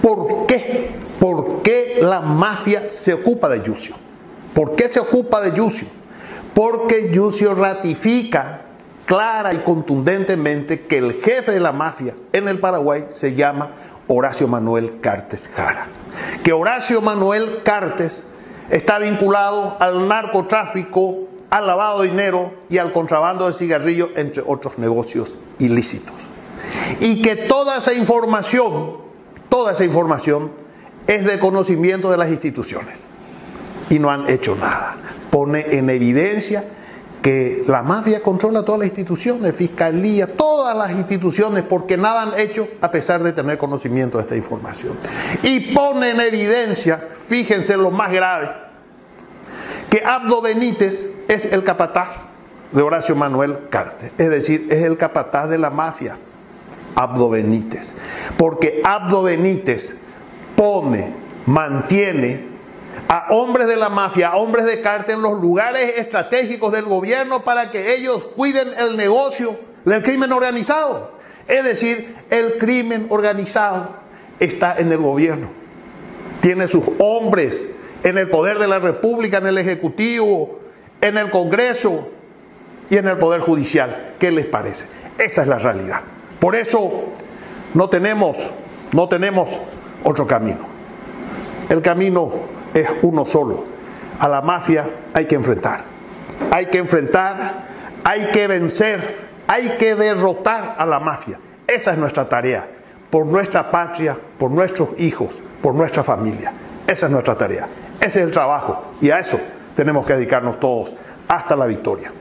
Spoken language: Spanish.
¿Por qué? ¿Por qué la mafia se ocupa de Yucio? ¿Por qué se ocupa de Yucio? Porque Yucio ratifica clara y contundentemente que el jefe de la mafia en el Paraguay se llama Horacio Manuel Cartes Jara. Que Horacio Manuel Cartes está vinculado al narcotráfico, al lavado de dinero y al contrabando de cigarrillos, entre otros negocios ilícitos. Y que toda esa información es de conocimiento de las instituciones. Y no han hecho nada. Pone en evidencia que la mafia controla todas las instituciones, fiscalía, todas las instituciones, porque nada han hecho a pesar de tener conocimiento de esta información. Y pone en evidencia, fíjense lo más grave, que Abdo Benítez es el capataz de Horacio Manuel Cartes, es decir, es el capataz de la mafia, Abdo Benítez, porque Abdo Benítez mantiene a hombres de la mafia, a hombres de Cartes en los lugares estratégicos del gobierno para que ellos cuiden el negocio del crimen organizado. Es decir, el crimen organizado está en el gobierno, tiene sus hombres en el poder de la República, en el Ejecutivo, en el Congreso y en el Poder Judicial. ¿Qué les parece? Esa es la realidad. Por eso no tenemos otro camino. El camino es uno solo. A la mafia hay que enfrentar. Hay que enfrentar, hay que vencer, hay que derrotar a la mafia. Esa es nuestra tarea. Por nuestra patria, por nuestros hijos, por nuestra familia. Esa es nuestra tarea. Ese es el trabajo. Y a eso tenemos que dedicarnos todos hasta la victoria.